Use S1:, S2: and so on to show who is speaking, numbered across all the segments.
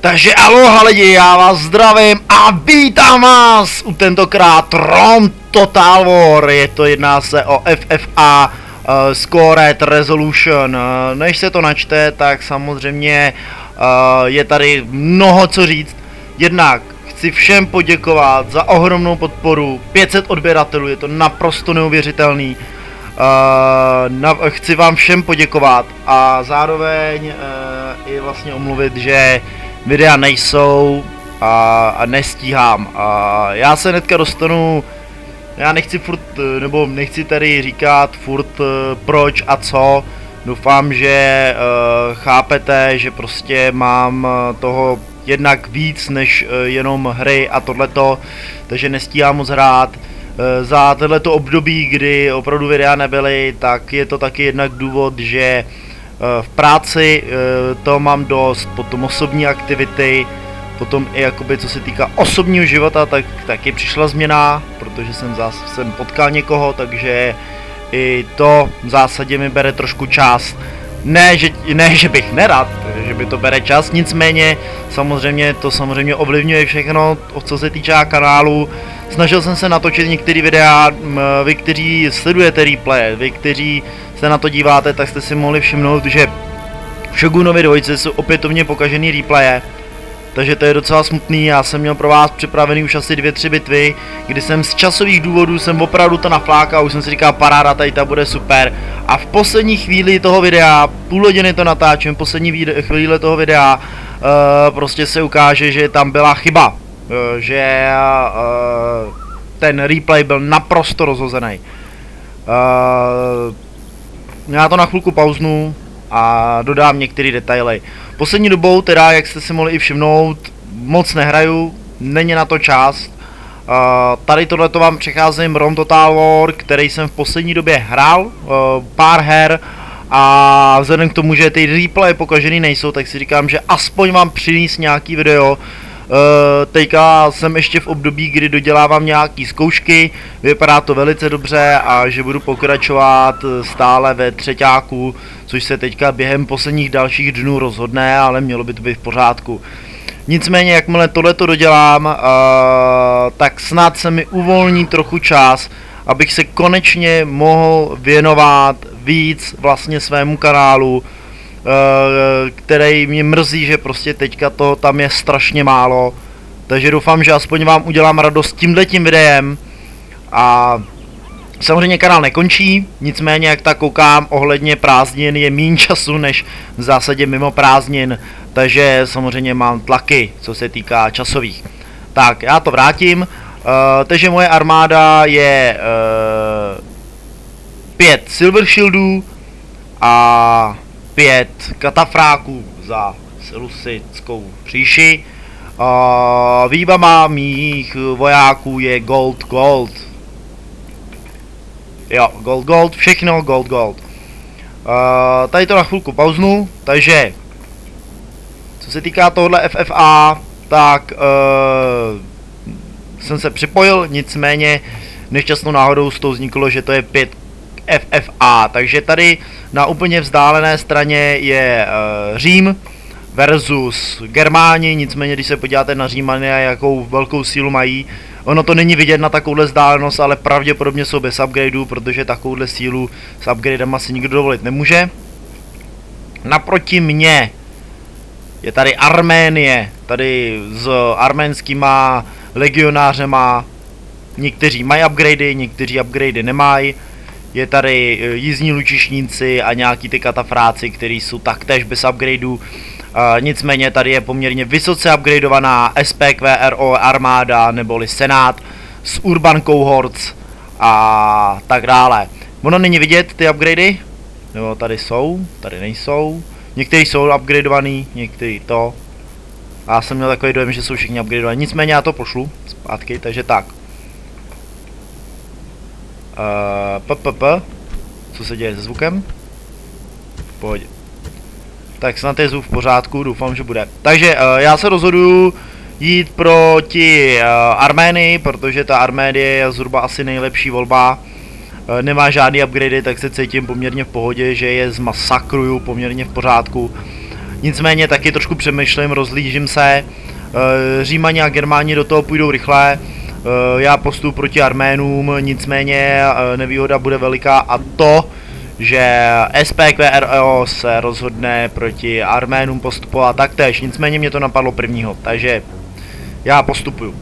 S1: Takže aloha lidi, já vás zdravím a vítám vás u tentokrát Rome Total War. Jedná se o FFA Scored Resolution. Než se to načte, tak samozřejmě je tady mnoho co říct. Jednak chci všem poděkovat za ohromnou podporu, 500 odběratelů, je to naprosto neuvěřitelný. Chci vám všem poděkovat a zároveň i vlastně omluvit, že videa nejsou a nestíhám. Já se hnedka dostanu, já nechci furt, nebo nechci tady říkat furt proč a co. Doufám, že chápete, že prostě mám toho jednak víc než jenom hry a tohleto, takže nestíhám moc hrát. Za tohleto období, kdy opravdu videa nebyly, tak je to taky jednak důvod, že v práci to mám dost, potom osobní aktivity, potom i jakoby co se týká osobního života, tak taky přišla změna, protože jsem potkal někoho, takže i to v zásadě mi bere trošku čas. Ne, že bych nerad, že by to bere čas, nicméně samozřejmě to ovlivňuje všechno, co se týče kanálu. Snažil jsem se natočit některé videa, vy, kteří sledujete replay, vy, kteří se na to díváte, tak jste si mohli všimnout, že v Shogunovi 2 jsou opětovně pokažený replaye, takže to je docela smutný. Já jsem měl pro vás připravený už asi 2-3 bitvy, kdy jsem z časových důvodů opravdu to naflákal, už jsem si říkal paráda, tady ta bude super. A v poslední chvíli toho videa, půl hodiny to natáčím, poslední chvíli toho videa, prostě se ukáže, že tam byla chyba. Že ten replay byl naprosto rozhozený. Já to na chvilku pauznu a dodám některé detaily. Poslední dobou teda, jak jste si mohli i všimnout, moc nehraju, není na to čas. Tady tohleto vám přecházím Rome Total War, který jsem v poslední době hrál, pár her, a vzhledem k tomu, že ty replay pokažený nejsou, tak si říkám, že aspoň vám přinést nějaký video. Teďka jsem ještě v období, kdy dodělávám nějaký zkoušky, vypadá to velice dobře a že budu pokračovat stále ve třeťáku, což se teďka během posledních dalších dnů rozhodne, ale mělo by to být v pořádku. Nicméně, jakmile tohleto dodělám, tak snad se mi uvolní trochu čas, abych se konečně mohl věnovat víc vlastně svému kanálu, který mě mrzí, že prostě teďka to tam je strašně málo. Takže doufám, že aspoň vám udělám radost tímhletím videem. A samozřejmě kanál nekončí, nicméně jak tak koukám, ohledně prázdnin je méně času než v zásadě mimo prázdnin. Takže samozřejmě mám tlaky, co se týká časových. Tak, já to vrátím. Takže moje armáda je 5 Silver Shieldů a 5 katafráků za Selusickou říši. Výbava mých vojáků je gold. Jo, gold, všechno gold. Tady to na chvilku pauznu, takže co se týká tohle FFA, tak jsem se připojil, nicméně nešťastnou náhodou z toho vzniklo, že to je 5 FFA, takže tady na úplně vzdálené straně je Řím versus Germáni, nicméně když se podíváte na Římany a jakou velkou sílu mají, ono to není vidět na takovouhle vzdálenost, ale pravděpodobně jsou bez upgradeů, protože takovouhle sílu s upgradem asi nikdo dovolit nemůže. Naproti mně je tady Arménie, tady s arménskýma legionářema, někteří mají upgradey, někteří upgradey nemají. Je tady jízdní lučišníci a nějaký ty katafráci, kteří jsou taktéž bez upgradeů. Nicméně tady je poměrně vysoce upgradeovaná SPQRO armáda neboli Senát s Urban Cohorts a tak dále. Ono není vidět ty upgradey, nebo tady jsou, tady nejsou. Někteří jsou upgradeovaný, někteří to. A já jsem měl takový dojem, že jsou všichni upgradeovaní, nicméně já to pošlu zpátky, takže tak. Co se děje se zvukem? V pohodě. Tak snad je zvuk v pořádku, doufám, že bude. Takže já se rozhoduju jít proti Arménii, protože ta Arménie je zhruba asi nejlepší volba. Nemá žádný upgrady, tak se cítím poměrně v pohodě, že je zmasakruju poměrně v pořádku. nicméně taky trošku přemýšlím, rozlížím se. Římani a Germáni do toho půjdou rychle, já postupuji proti Arménům, nicméně nevýhoda bude veliká a to, že SPQRO se rozhodne proti Arménům postupovat taktéž, nicméně mě to napadlo prvního, takže já postupuju.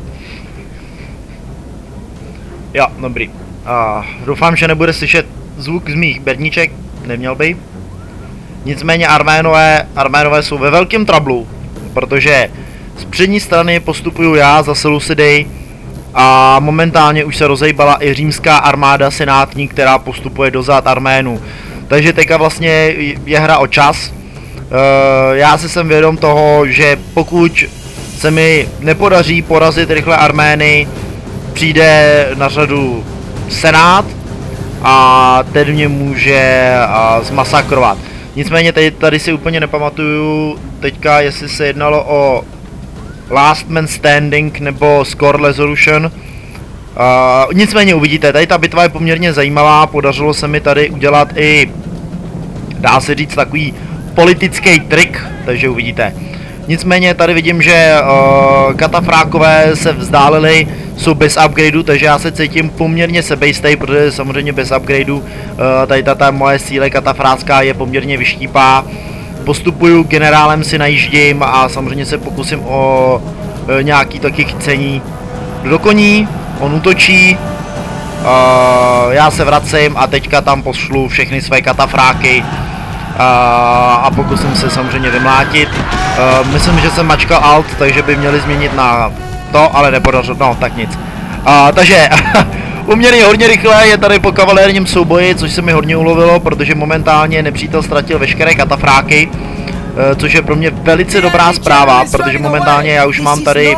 S1: Jo, dobrý. Doufám, že nebude slyšet zvuk z mých bedniček, neměl by. Nicméně Arménové jsou ve velkém trablu, protože z přední strany postupuju já za Seleucidy a momentálně už se rozejbala i římská armáda senátní, která postupuje dozad Arménů. Takže teďka vlastně je hra o čas. Já si jsem vědom toho, že pokud se mi nepodaří porazit rychle Armény, přijde na řadu senát a ten mě může zmasakrovat. Nicméně tady si úplně nepamatuju teďka, jestli se jednalo o Last Man Standing nebo Score Resolution. Nicméně uvidíte, tady ta bitva je poměrně zajímavá, podařilo se mi tady udělat i, dá se říct, takový politický trik, takže uvidíte. Nicméně tady vidím, že katafrákové se vzdálili, jsou bez upgradeu, takže já se cítím poměrně sebejistý, protože samozřejmě bez upgradeu tady ta moje síle katafrácká je poměrně vyštípá. Postupuju, generálem si najíždím a samozřejmě se pokusím o nějaký taky chycení do koní, on útočí, já se vracím a teďka tam pošlu všechny své katafráky a pokusím se samozřejmě vymlátit. Myslím, že jsem mačkal Alt, takže by měli změnit na to, ale nepodařilo, no tak nic. Takže uměrně hodně rychle je tady po kavalérním souboji, což se mi hodně ulovilo, protože momentálně nepřítel ztratil veškeré katafráky, což je pro mě velice dobrá zpráva, protože momentálně já už mám tady,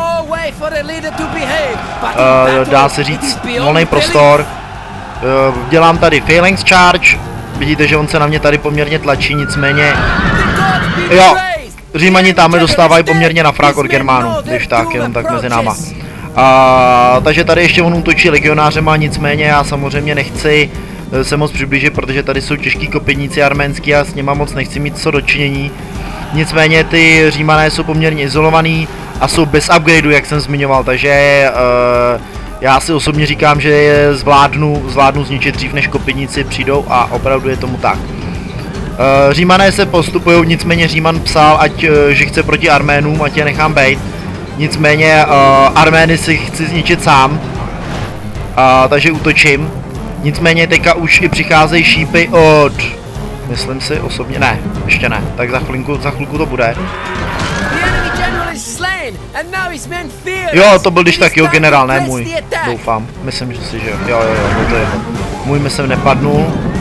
S1: dá se říct, volný prostor. Dělám tady Phalanx Charge, vidíte, že on se na mě tady poměrně tlačí, nicméně, jo, Římani tamhle dostávají poměrně na frak od Germánů, když tak, jenom tak mezi náma. Takže tady ještě on útočí legionářema, nicméně já samozřejmě nechci se moc přiblížit, protože tady jsou těžký kopěníci arménský a s nima moc nechci mít co dočinění. Nicméně ty Římané jsou poměrně izolovaný a jsou bez upgradeu, jak jsem zmiňoval, takže já si osobně říkám, že je zvládnu zničit dřív, než kopěníci přijdou a opravdu je tomu tak. Římané se postupují, nicméně Říman psal, že chce proti Arménům, ať je nechám bejt. Nicméně Armény si chci zničit sám, takže útočím. Nicméně teďka už i přicházejí šípy od, myslím si osobně, ne, ještě ne, tak za chvilku to bude. Jo, to byl když tak jeho generál, ne můj, doufám, myslím si, že jo, to je můj, myslím, nepadnul.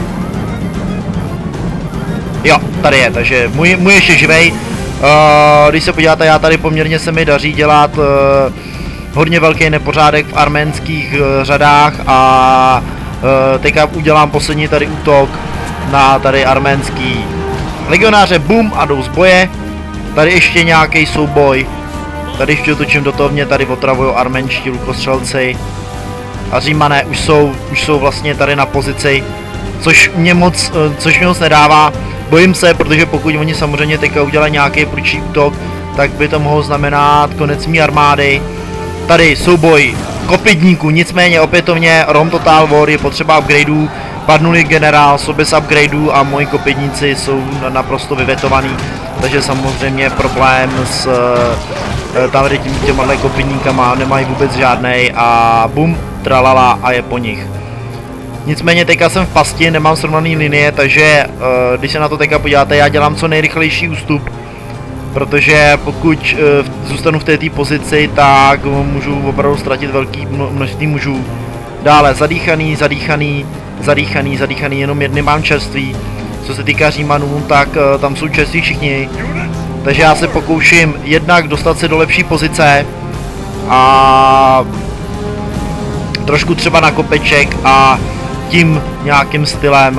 S1: Jo, tady je, takže můj ještě živej. Když se podíváte, já tady poměrně se mi daří dělat hodně velký nepořádek v arménských řadách a teďka udělám poslední tady útok na tady arménský legionáře, bum, a jdou z boje. Tady ještě nějaký souboj, tady ještě otočím do toho, mě tady otravují arménští lukostřelci a Římané už jsou vlastně tady na pozici, což mě moc nedává. Bojím se, protože pokud oni samozřejmě teďka udělají nějaký prudší útok, tak by to mohlo znamenat konec mý armády. Tady souboj kopidníků, nicméně opětovně Rome Total War, je potřeba upgradeů, padnuli generál, jsou bez upgradeů a moji kopidníci jsou naprosto vyvetovaný, takže samozřejmě problém s tady těma kopidníkama nemají vůbec žádnej a bum, tralala a je po nich. Nicméně teďka jsem v pasti, nemám srovnaný linie, takže když se na to teďka podíváte, já dělám co nejrychlejší ústup, protože pokud zůstanu v této pozici, tak můžu opravdu ztratit velký množství mužů. Dále zadýchaný, jenom jedny mám čerství. Co se týká Římanů, tak tam jsou čerství všichni, takže já se pokouším jednak dostat se do lepší pozice a trošku třeba na kopeček a tím nějakým stylem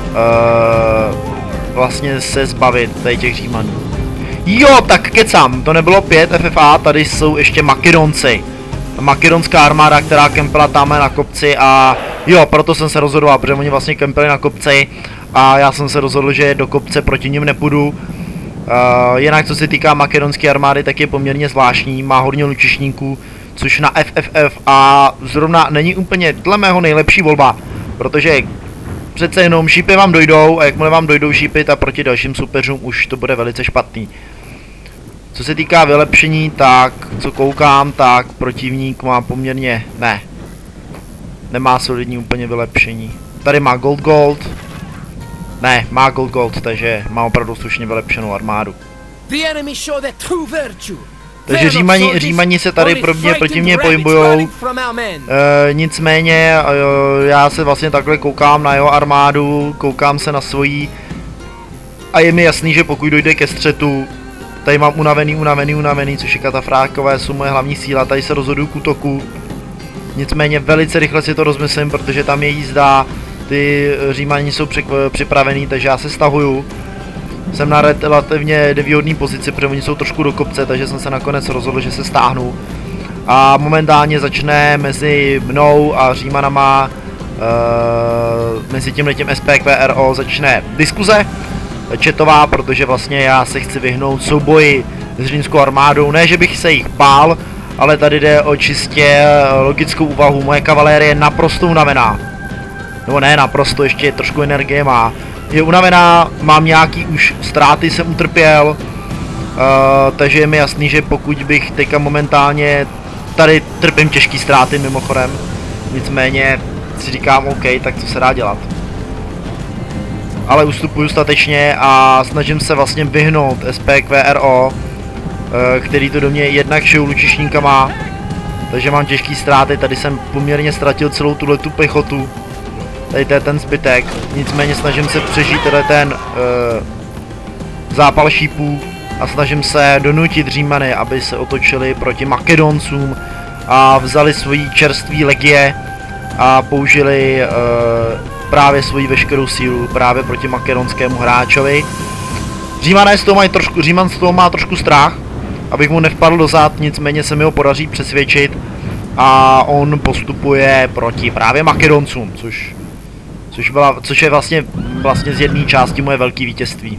S1: vlastně se zbavit tady těch Římanů. Jo, tak kecám, to nebylo 5 FFA, tady jsou ještě Makedonci. Makedonská armáda, která kempela tamhle na kopci a jo, proto jsem se rozhodoval, protože oni vlastně kempeli na kopci a já jsem se rozhodl, že do kopce proti nim nepůjdu. Jinak co se týká makedonské armády, tak je poměrně zvláštní, má hodně lučišníků, což na FFF a zrovna není úplně dle mého nejlepší volba, protože přece jenom šípy vám dojdou a jakmile vám dojdou šípy, tak proti dalším soupeřům už to bude velice špatný. Co se týká vylepšení, tak co koukám, tak protivník má poměrně, nemá solidní úplně vylepšení. Tady má gold, má gold, takže má opravdu slušně vylepšenou armádu. Takže Římani se tady proti mě pohybujou, nicméně já se vlastně takhle koukám na jeho armádu, koukám se na svojí a je mi jasný, že pokud dojde ke střetu, tady mám unavený, což je katafrákové, jsou moje hlavní síla, tady se rozhoduju k útoku, nicméně velice rychle si to rozmyslím, protože tam je jízda, ty Římani jsou připravený, takže já se stahuju. Jsem na relativně nevýhodné pozici, protože oni jsou trošku do kopce, takže jsem se nakonec rozhodl, že se stáhnu. A momentálně začne mezi mnou a Římanama, mezi tímhletím SPQRO začne diskuze chatová, protože vlastně já se chci vyhnout souboji s římskou armádou. Ne, že bych se jich bál, ale tady jde o čistě logickou úvahu. Moje kavalérie je naprosto unavená. Nebo ne naprosto, ještě trošku energie má. Je unavená, mám nějaký už ztráty, jsem utrpěl, takže je mi jasný, že pokud bych teďka momentálně, tady trpím těžký ztráty mimochodem, nicméně si říkám OK, tak co se dá dělat. Ale ustupuju statečně a snažím se vlastně vyhnout SPQRO, který to do mě jednak šijou lučišníkama, takže mám těžký ztráty, tady jsem poměrně ztratil celou tuhletu pechotu. Tady to je ten zbytek, nicméně snažím se přežít ten zápal šípů a snažím se donutit Římany, aby se otočili proti Makedoncům a vzali svoji čerství legie a použili právě svoji veškerou sílu právě proti makedonskému hráčovi. Říman z toho má trošku strach, abych mu nevpadl do zad, nicméně se mi ho podaří přesvědčit a on postupuje proti právě Makedoncům, což je vlastně z jedné části moje velké vítězství.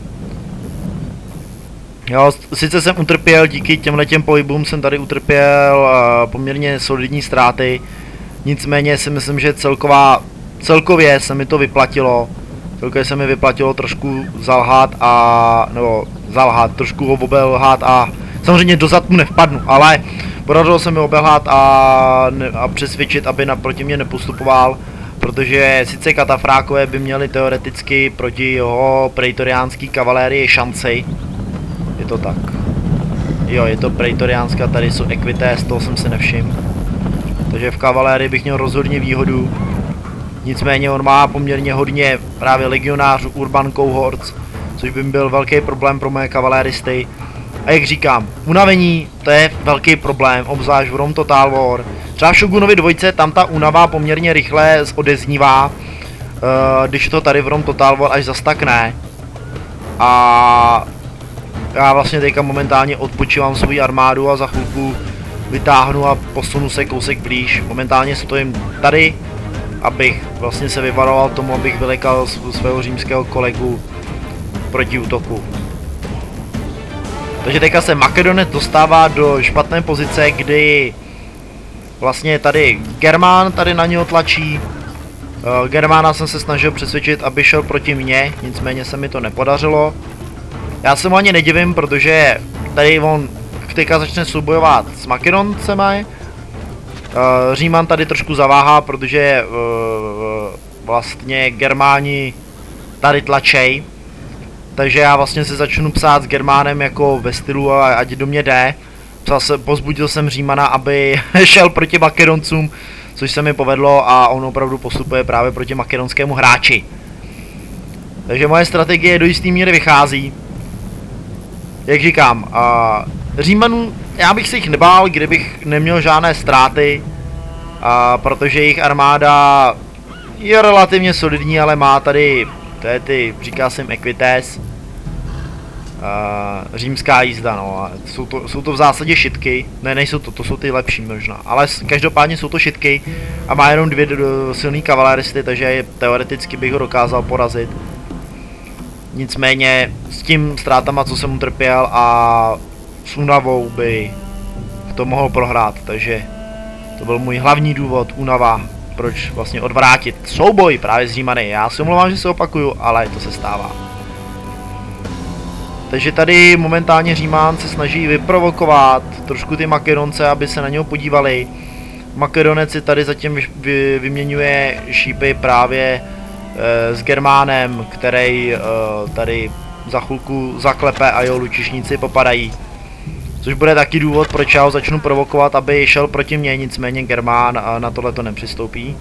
S1: Jo, sice jsem utrpěl, díky těmhletěm pohybům jsem tady utrpěl poměrně solidní ztráty, nicméně si myslím, že celkově se mi to vyplatilo. Celkově se mi vyplatilo trošku trošku obelhat a samozřejmě dozad mu nevpadnu, ale podařilo se mi obelhat a přesvědčit, aby naproti mě nepostupoval, protože sice katafrákové by měli teoreticky proti jeho praetoriánský kavalérii šanci. Je to tak. Jo, je to praetoriánská, tady jsou equité, z toho jsem si nevšiml. Takže v kavalérii bych měl rozhodně výhodu. Nicméně on má poměrně hodně právě legionářů, urban cohorts, což by byl velký problém pro moje kavaléristy. A jak říkám, unavení, to je velký problém, obzvlášť v Rome Total War. Třeba v Shogunovi 2 tam ta únava poměrně rychle odeznívá, když to tady v Rome Total War až zas tak ne. A já vlastně teďka momentálně odpočívám svou armádu a za chvilku vytáhnu a posunu se kousek blíž. Momentálně stojím tady, abych vlastně se vyvaroval tomu, abych vylekal svého římského kolegu proti útoku. Takže teďka se Makedonec dostává do špatné pozice, kdy vlastně tady Germán tady na něho tlačí. Germána jsem se snažil přesvědčit, aby šel proti mně, nicméně se mi to nepodařilo. Já se mu ani nedivím, protože tady on teďka začne soubojovat s Makedoncemi. Říman tady trošku zaváhá, protože vlastně Germáni tady tlačej. Takže já vlastně se začnu psát s Germánem jako ve stylu, ať do mě jde. Pozbudil jsem Římana, aby šel proti Makedoncům, což se mi povedlo a on opravdu postupuje právě proti makedonskému hráči. Takže moje strategie do jistý míry vychází. Jak říkám, Římanů, já bych se jich nebál, kdybych neměl žádné ztráty, protože jejich armáda je relativně solidní, ale má tady, říká jsem equites, římská jízda, no, a jsou to v zásadě šitky, nejsou to jsou ty lepší možná, ale každopádně jsou to šitky a má jenom 2 silný kavaléristy, takže teoreticky bych ho dokázal porazit. Nicméně s tím ztrátama, co jsem utrpěl a s únavou by to mohl prohrát, takže to byl můj hlavní důvod, únava, proč vlastně odvrátit souboj právě s Římany. Já si omlouvám, že se opakuju, ale to se stává. Takže tady momentálně Římán se snaží vyprovokovat trošku ty Makedonce, aby se na něho podívali. Makedonec si tady zatím vyměňuje šípy právě s Germánem, který tady za chvilku zaklepe a jeho lučišníci popadají. Což bude taky důvod, proč já ho začnu provokovat, aby šel proti mně, nicméně Germán na tohle to nepřistoupí.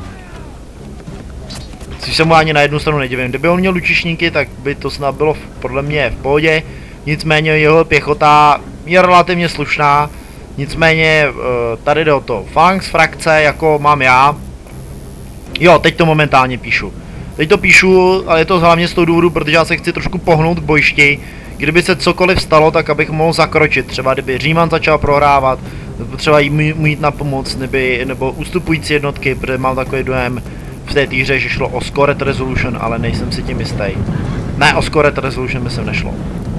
S1: Což se mu ani na jednu stranu nedivím. Kdyby on měl lučišníky, tak by to snad bylo podle mě v pohodě. Nicméně jeho pěchota je relativně slušná. Nicméně tady jde o to. Phalanx frakce, jako mám já. Jo, teď to momentálně píšu. Teď to píšu, ale je to hlavně z toho důvodu, protože já se chci trošku pohnout k bojišti. Kdyby se cokoliv stalo, tak abych mohl zakročit. Třeba kdyby Říman začal prohrávat, třeba jít na pomoc, nebo ustupující jednotky, protože mám takový dojem v té hře, že šlo o Scored Resolution, ale nejsem si tím jistý. Ne, o Scored Resolution by sem nešlo.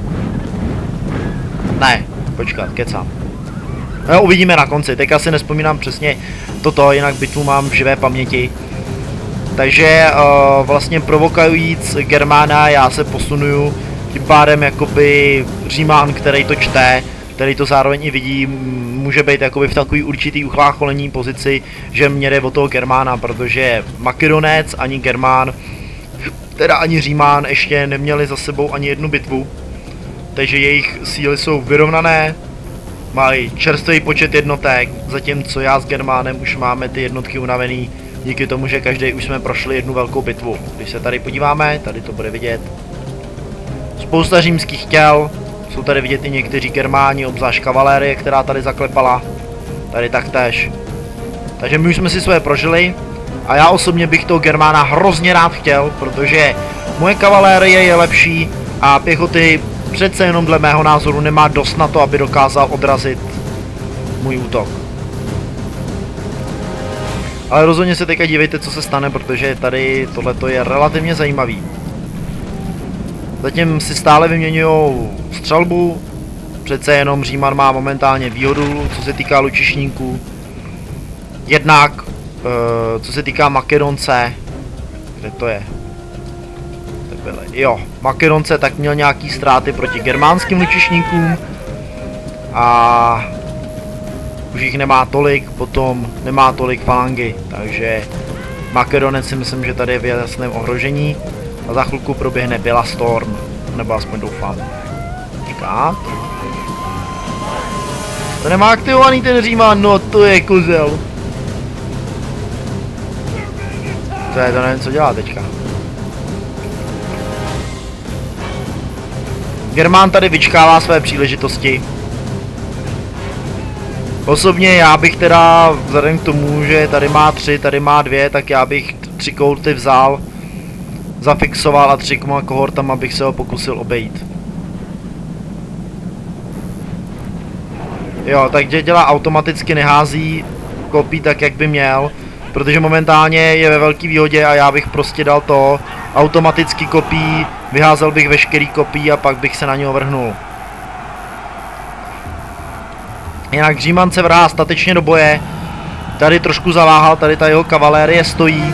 S1: Ne, počkat, kecám. No, uvidíme na konci, teď asi nespomínám přesně toto, jinak bitvu mám v živé paměti. Takže vlastně provokujíc Germána, já se posunuju, tím pádem jakoby Římán, který to čte, který to zároveň i vidí, může být jakoby v takový určitý uchlácholení pozici, že mě jde o toho Germána, protože Makedonec ani Germán, teda ani Římán ještě neměli za sebou ani jednu bitvu, takže jejich síly jsou vyrovnané, mají čerstvý počet jednotek, zatímco já s Germánem už máme ty jednotky unavený, díky tomu, že každý už jsme prošli jednu velkou bitvu. Když se tady podíváme, tady to bude vidět. Spousta římských těl, jsou tady vidět i někteří Germáni, obzvlášť kavalérie, která tady zaklepala, tady taktéž. Takže my už jsme si své prožili a já osobně bych toho Germána hrozně rád chtěl, protože moje kavalérie je lepší a pěchoty přece jenom dle mého názoru nemá dost na to, aby dokázal odrazit můj útok. Ale rozhodně se teďka dívejte, co se stane, protože tady tohleto je relativně zajímavý. Zatím si stále vyměňujou střelbu, přece jenom Říman má momentálně výhodu, co se týká lučišníků. Jednak, co se týká Makedonce, kde to je? Jo, Makedonce tak měl nějaký ztráty proti germánským lučišníkům a už jich nemá tolik, potom nemá tolik falangy, takže Makedonec si myslím, že tady je v jasném ohrožení a za chvilku proběhne Bella Storm, nebo aspoň doufám. Počkat. To nemá aktivovaný ten Říman, no to je kozel. To nevím, co dělá teďka. Germán tady vyčkává své příležitosti. Osobně já bych teda, vzhledem k tomu, že tady má 3, tady má 2, tak já bych 3 koulty vzal, zafixoval a 3 kohortama bych se ho pokusil obejít. Jo, takže dělá automaticky, nehází kopí tak, jak by měl, protože momentálně je ve velké výhodě a já bych prostě dal to, automaticky kopí, vyházel bych veškerý kopí a pak bych se na něho vrhnul. Jinak Říman se vrhá statečně do boje, tady trošku zaváhal, tady ta jeho kavalérie stojí.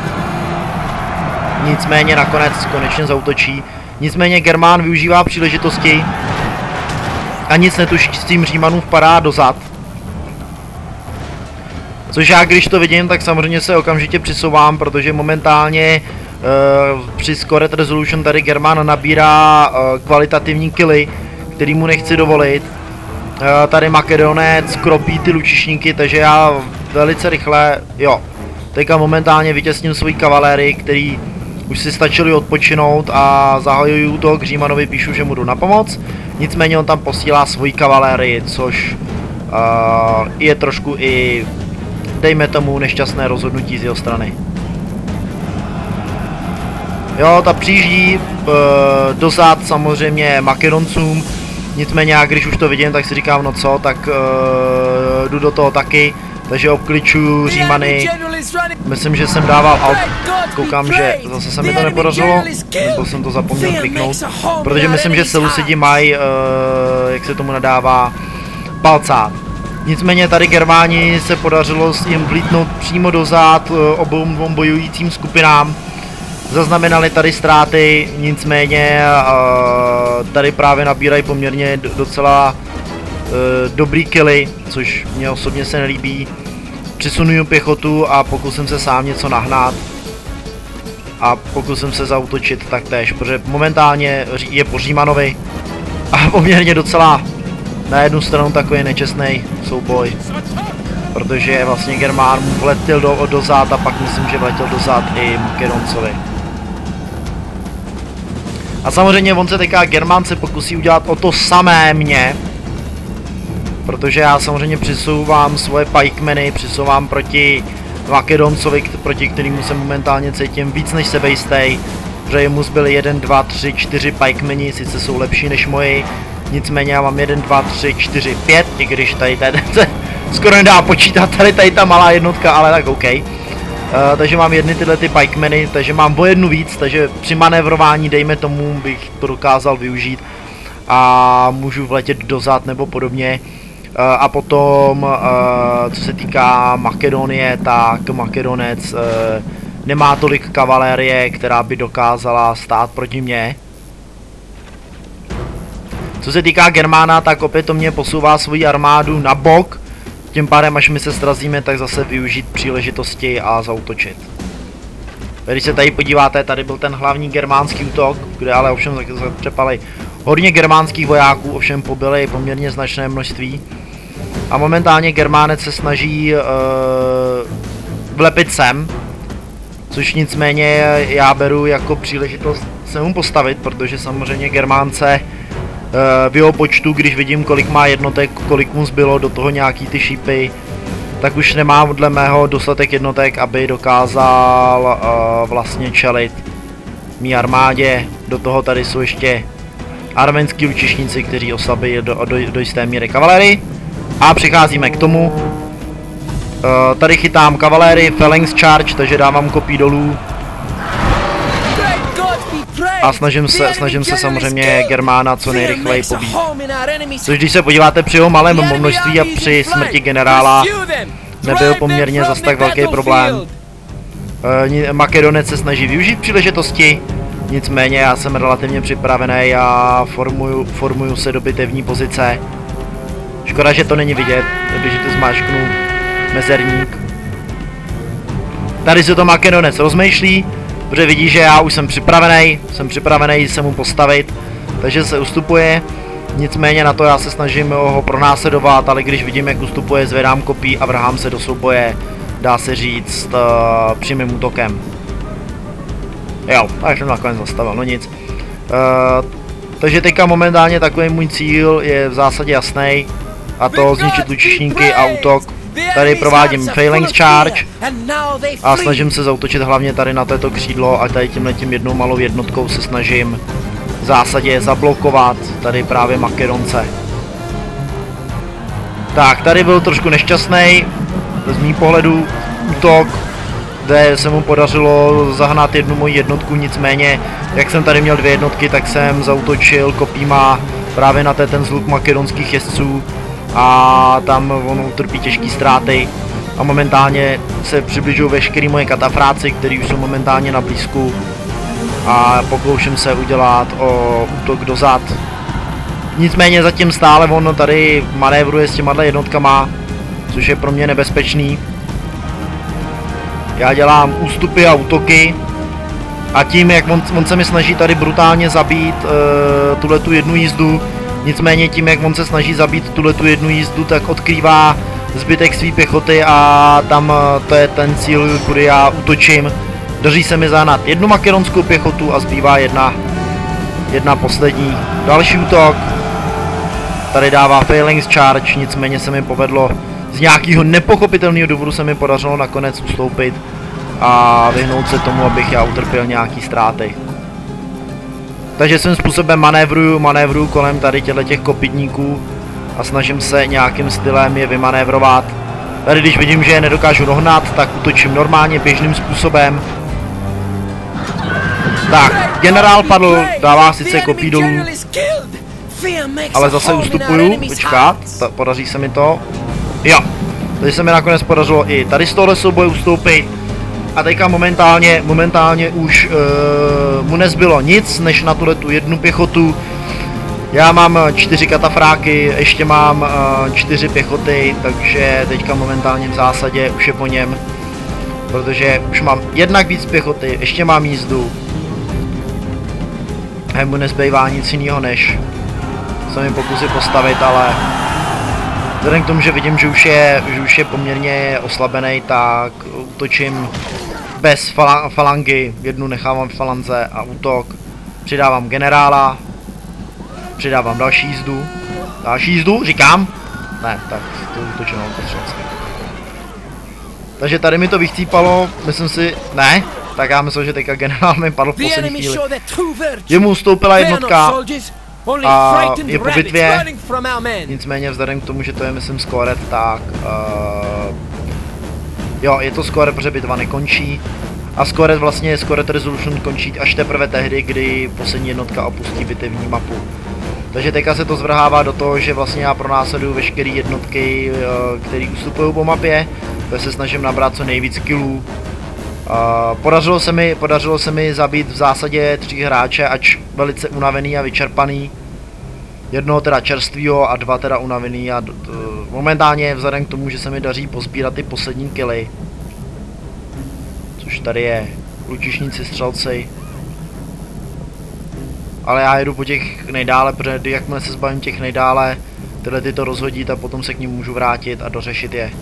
S1: Nicméně nakonec konečně zaútočí. Nicméně Germán využívá příležitosti a nic netuší, s tím Římanům vpadá dozad. Což já, když to vidím, tak samozřejmě se okamžitě přisouvám, protože momentálně při Scored Resolution tady Germán nabírá kvalitativní killy, který mu nechci dovolit. Tady Makedonec kropí ty lučišníky, takže já velice rychle, jo, teďka momentálně vytěsním svůj kavalérii, který už si stačili odpočinout a zahajuji útok, Římanovi píšu, že mu jdu na pomoc, nicméně on tam posílá svoji kavalérii, což je trošku i, dejme tomu, nešťastné rozhodnutí z jeho strany. Jo, ta přijíždí dozad samozřejmě Makedoncům, nicméně já když už to vidím, tak si říkám, no co, tak jdu do toho taky Takže obkličuju Římany. Myslím, že jsem dával alt. Koukám, že zase se mi to nepodařilo. Nebo jsem to zapomněl kliknout. Protože myslím, že Seleucidi mají, jak se tomu nadává, palcát. Nicméně tady Germáni se podařilo s jim vlítnout přímo do zád obou bojujícím skupinám. Zaznamenali tady ztráty, nicméně tady právě nabírají poměrně docela dobrý killy, což mě osobně se nelíbí. Přisunuju pěchotu a pokusím se sám něco nahnát. A pokusím se zaútočit taktéž, protože momentálně je po Římanovi. A poměrně docela na jednu stranu takový nečestný souboj. Protože vlastně Germán mu vletěl do zád a pak myslím, že vletěl do zád i Makedoncovi. A samozřejmě on se teďka Germán se pokusí udělat o to samé mě. Protože já samozřejmě přisouvám svoje pikemeny, přisouvám proti Makedoncovi, proti kterému se momentálně cítím víc než sebejistý. Že jemu zbyly 1, 2, 3, 4 pikemeni, sice jsou lepší než moji. Nicméně já mám 1, 2, 3, 4, 5, i když tady se skoro nedá počítat, tady ta malá jednotka, ale tak OK. Takže mám jedny tyhle ty pikemeny, takže mám o jednu víc, takže při manévrování, dejme tomu, bych to dokázal využít. A můžu vletět do zád nebo podobně. A potom, co se týká Makedonie, tak Makedonec nemá tolik kavalérie, která by dokázala stát proti mně. Co se týká Germána, tak opětovně posouvá svoji armádu na bok. Tím pádem, až my se srazíme, tak zase využít příležitosti a zaútočit. Když se tady podíváte, tady byl ten hlavní germánský útok, kde ale ovšem zatřepali hodně germánských vojáků, ovšem pobyli poměrně značné množství. A momentálně Germánec se snaží vlepit sem, což nicméně já beru jako příležitost se mu postavit, protože samozřejmě Germánce v jeho počtu, když vidím, kolik má jednotek, kolik mu zbylo, do toho nějaký ty šípy, tak už nemá dle mého dostatek jednotek, aby dokázal vlastně čelit mý armádě. Do toho tady jsou ještě arménský lučišníci, kteří oslabí do jisté míry kavalérii. A přicházíme k tomu. Tady chytám kavalérii, phalanx charge, takže dávám kopí dolů. A snažím se samozřejmě Germána co nejrychleji pobít. Což když se podíváte při jeho malém množství a při smrti generála nebyl poměrně zas tak velký problém. Makedonec se snaží využít příležitosti, nicméně já jsem relativně připravený a formuju se do bitevní pozice. Škoda, že to není vidět, když to zmáčknu mezerník. Tady se to Makedonec rozmýšlí, protože vidí, že já už jsem připravený se mu postavit, takže se ustupuje. Nicméně na to já se snažím ho pronásledovat, ale když vidím, jak ustupuje, zvedám kopí a vrhám se do souboje, dá se říct, přímým útokem. Jo, tak jsem nakonec zastavil, no nic. Takže teďka momentálně takový můj cíl je v zásadě jasný, a to zničit lučišníky a útok. Tady provádím phalanx charge a snažím se zaútočit hlavně tady na této křídlo a tady tímhletím jednou malou jednotkou se snažím v zásadě zablokovat tady právě Makedonce. Tak, tady byl trošku nešťastný z mý pohledu útok, kde se mu podařilo zahnat jednu moji jednotku, nicméně jak jsem tady měl 2 jednotky, tak jsem zaútočil kopíma právě na ten zluk makedonských jezdců a tam on utrpí těžké ztráty a momentálně se přibližují veškerý moje katafráci, který už jsou momentálně na blízku a pokouším se udělat útok dozad. Nicméně zatím stále on tady manévruje s těma jednotkama, což je pro mě nebezpečný. Já dělám ústupy a útoky a tím, jak on se mi snaží tady brutálně zabít tuhletu jednu jízdu, nicméně tím, jak on se snaží zabít tuhletu jednu jízdu, tak odkrývá zbytek své pěchoty a tam to je ten cíl, kudy já útočím. Daří se mi zahnat jednu makedonskou pěchotu a zbývá jedna poslední. Další útok. Tady dává phalanx charge, nicméně se mi povedlo, z nějakého nepochopitelného důvodu se mi podařilo nakonec ustoupit a vyhnout se tomu, abych já utrpěl nějaký ztráty. Takže svým způsobem manévruju kolem tady těch kopytníků a snažím se nějakým stylem je vymanévrovat. Tady když vidím, že je nedokážu dohnat, tak útočím normálně běžným způsobem. Tak, generál padl, dává sice kopí dolů, ale zase ustupuju, počkat, podaří se mi to. Jo, tady se mi nakonec podařilo i tady z tohle souboje ustoupit. A teďka momentálně už mu nezbylo nic, než na tu jednu pěchotu. Já mám 4 katafráky, ještě mám 4 pěchoty, takže teďka momentálně v zásadě už je po něm. Protože už mám jednak víc pěchoty, ještě mám jízdu. A mu nezbývá nic jiného, než se mi pokusy postavit, ale vzhledem k tomu, že vidím, že už je poměrně oslabený, tak útočím bez falangy, jednu nechávám v falanze a útok. Přidávám generála, přidávám další jízdu, říkám. Ne, tak to útočím na prostředky. Takže tady mi to vychcípalo, myslím si, ne, tak já myslím, že teďka generál mi padl v poslední chvíli. Jemu ustoupila jednotka a je po bitvě, nicméně vzhledem k tomu, že to je myslím scored, tak jo, je to scored, protože bitva nekončí. A scored resolution končí až teprve tehdy, kdy poslední jednotka opustí bitevní mapu. Takže teďka se to zvrhává do toho, že vlastně já pronásleduju veškeré jednotky, které ustupují po mapě. Takže se snažím nabrat co nejvíc killů. Podařilo se mi zabít v zásadě 3 hráče, ač velice unavený a vyčerpaný. Jednoho teda čerstvýho a 2 teda unavený a momentálně vzhledem k tomu, že se mi daří pozbírat ty poslední killy. Což tady je lučišníci, střelci. Ale já jedu po těch nejdále, protože jakmile se zbavím těch nejdále, tyhle ty to rozhodit a potom se k ním můžu vrátit a dořešit je.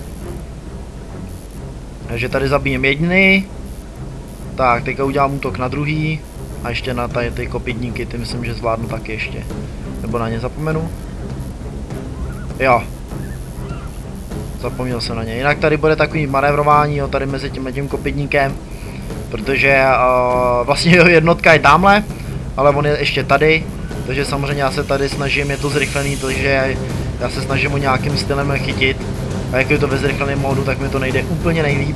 S1: Takže tady zabijem jedny. Tak, teďka udělám útok na druhý. A ještě na ty kopidníky, ty myslím, že zvládnu taky ještě. Nebo na ně zapomenu. Jo. Zapomněl jsem na ně. Jinak tady bude takový manévrování, jo, tady mezi tím kopidníkem. Protože vlastně jeho jednotka je tamhle, ale on je ještě tady. Takže samozřejmě já se tady snažím, je to zrychlený, takže já se snažím ho nějakým stylem chytit. A jak je to ve zrychleném módu, tak mi to nejde úplně nejlíp.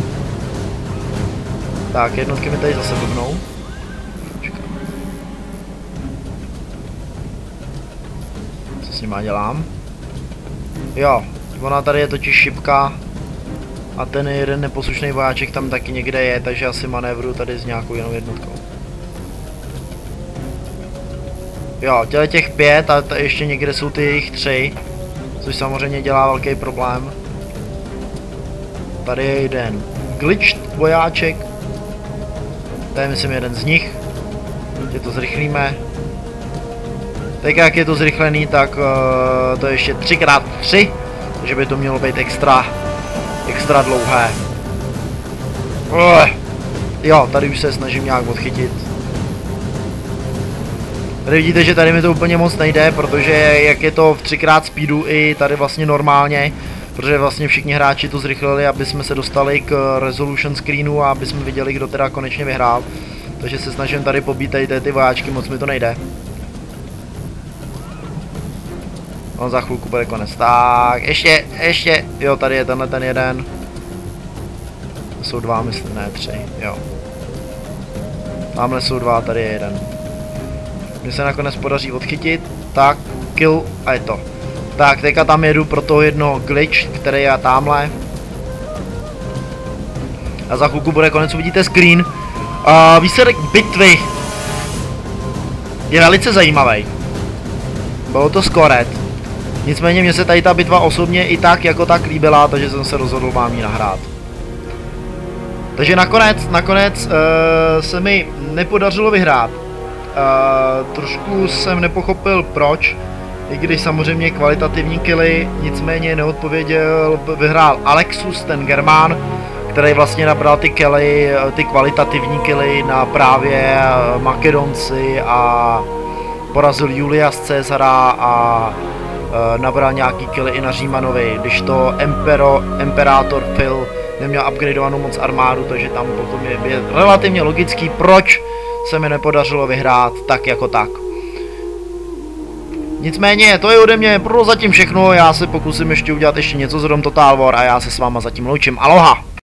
S1: Tak, jednotky mi tady zase blbnou. Co s nima dělám? Jo, ona tady je totiž šipka. A ten jeden neposlušný vojáček tam taky někde je, takže asi manévruju tady s nějakou jinou jednotkou. Jo, těch 5 a ještě někde jsou ty jejich 3. Což samozřejmě dělá velký problém. Tady je jeden glitched vojáček. To je myslím jeden z nich. Teď to zrychlíme. Tak jak je to zrychlený, tak to je ještě 3x3. Takže by to mělo být extra dlouhé. Jo, tady už se snažím nějak odchytit. Tady vidíte, že tady mi to úplně moc nejde, protože jak je to v 3x speedu i tady vlastně normálně, protože vlastně všichni hráči to zrychlili, aby jsme se dostali k resolution screenu a aby jsme viděli, kdo teda konečně vyhrál. Takže se snažím tady pobít tady ty vojáčky, moc mi to nejde. No za chvilku bude konec. Tak, ještě, jo, tady je tenhle ten jeden. To jsou 2, myslím, ne 3, jo. Tamhle jsou 2, tady je jeden. Mně se nakonec podaří odchytit, tak, kill a je to. Tak, teďka tam jedu pro toho jednoho glitch, který je tamhle. A za chvilku bude konec, uvidíte screen. Výsledek bitvy je velice zajímavý. Bylo to scored. Nicméně mně se tady ta bitva osobně i tak jako tak líbila, takže jsem se rozhodl vám ji nahrát. Takže nakonec se mi nepodařilo vyhrát. Trošku jsem nepochopil proč, i když samozřejmě kvalitativní killy, nicméně neodpověděl, vyhrál Alexus, ten Germán, který vlastně nabral ty kvalitativní killy na právě Makedonci a porazil Julia z Cezara a nabral nějaký killy i na Římanovi, když to Imperátor Phil neměl upgradeovanou moc armádu, takže tam potom je relativně logický, proč se mi nepodařilo vyhrát tak jako tak. Nicméně, to je ode mě pro zatím všechno, já se pokusím ještě udělat ještě něco z ROM Total War a já se s váma zatím loučím. Aloha!